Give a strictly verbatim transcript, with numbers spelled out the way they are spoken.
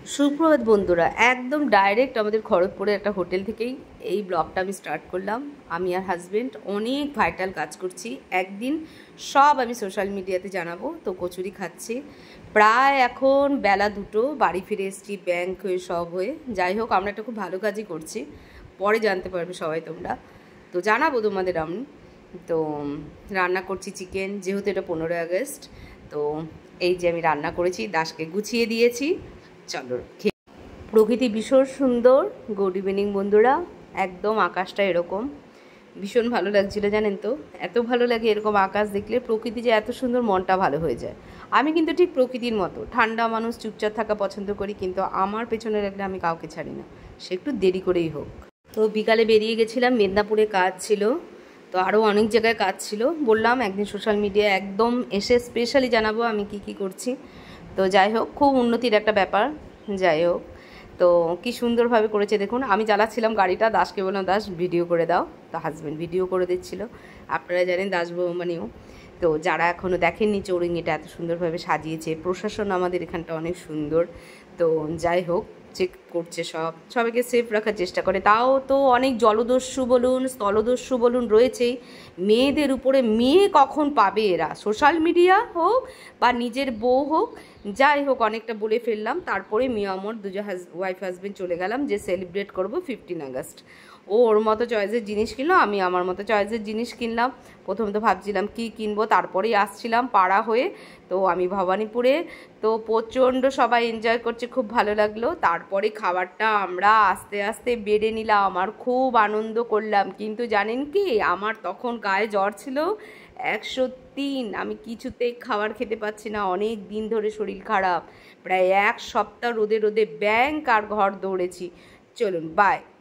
সুপ্রভাত বন্ধুরা, একদম ডাইরেক্ট আমাদের খড়গপুরের একটা হোটেল থেকেই এই ব্লগটা আমি স্টার্ট করলাম। আমি আর হাজব্যান্ড অনেক ভাইটাল কাজ করছি, একদিন সব আমি সোশ্যাল মিডিয়াতে জানাবো। তো কচুরি খাচ্ছি, প্রায় এখন বেলা দুটো, বাড়ি ফিরে এসেছি ব্যাংক হয়ে সব হয়ে। যাই হোক, আমরা একটা খুব ভালো কাজই করছি, পরে জানতে পারবে সবাই তোমরা, তো জানাবো তোমাদের। আমি তো রান্না করছি চিকেন, যেহেতু এটা পনেরোই আগস্ট। তো এই যে আমি রান্না করেছি, দাসকে গুছিয়ে দিয়েছি। চলো, প্রকৃতি ভীষণ সুন্দর। গুড ইভিনিং বন্ধুরা, একদম আকাশটা এরকম ভীষণ ভালো লাগছিল, জানেন তো? এত ভালো লাগে এরকম আকাশ দেখলে, প্রকৃতি যে এত সুন্দর, মনটা ভালো হয়ে যায়। আমি কিন্তু ঠিক প্রকৃতির মতো ঠান্ডা মানুষ, চুপচাপ থাকা পছন্দ করি, কিন্তু আমার পেছনে লাগলে আমি কাউকে ছাড়ি না, সে একটু দেরি করেই হোক। তো বিকালে বেরিয়ে গেছিলাম, মেদিনীপুরে কাজ ছিল, তো আরও অনেক জায়গায় কাজ ছিল। বললাম একদিন সোশ্যাল মিডিয়ায় একদম এসে স্পেশালি জানাবো আমি কি কি করছি। তো যাই হোক, খুব উন্নতির একটা ব্যাপার। যাই হোক, তো কি সুন্দরভাবে করেছে দেখুন। আমি চালাচ্ছিলাম গাড়িটা, দাসকে বললাম দাস ভিডিও করে দাও, তো হাজব্যান্ড ভিডিও করে দিচ্ছিল। আপনারা জানেন দাস বৌমানিও। তো যারা এখনও দেখেননি, চৌরিঙ্গিটা এত সুন্দরভাবে সাজিয়েছে, প্রশাসন আমাদের এখানটা অনেক সুন্দর। তো যাই হোক, চেক করছে, সব সবাইকে সেফ রাখার চেষ্টা করে। তাও তো অনেক জলদস্যু বলুন, স্থলদস্যু বলুন রয়েছেই। মেয়েদের উপরে মেয়ে কখন পাবে এরা? সোশ্যাল মিডিয়া হোক বা নিজের বউ হোক, যাই হোক, অনেকটা বলে ফেললাম। তারপরে মেয়ে আমার দুজন হাজ ওয়াইফ হাজব্যান্ড চলে গেলাম যে সেলিব্রেট করবো ফিফটিন আগস্ট। ও ওর মতো চয়েসের জিনিস কিনলো, আমি আমার মতো চয়েসের জিনিস কিনলাম। প্রথম তো ভাবছিলাম কি কিনবো, তারপরেই আসছিলাম পাড়া হয়ে, তো আমি ভবানীপুরে। তো প্রচণ্ড সবাই এনজয় করছে, খুব ভালো লাগলো। তারপরে খাবারটা আমরা আস্তে আস্তে বেড়ে নিলাম, আমার খুব আনন্দ করলাম। কিন্তু জানেন কি, আমার তখন গায়ে জ্বর ছিল একশো তিন। আমি কিছুতেই খাবার খেতে পাচ্ছি না, অনেক দিন ধরে শরীর খারাপ, প্রায় এক সপ্তাহ রোদে রোদে ব্যাংক আর ঘর দৌড়েছি। চলুন, বাই।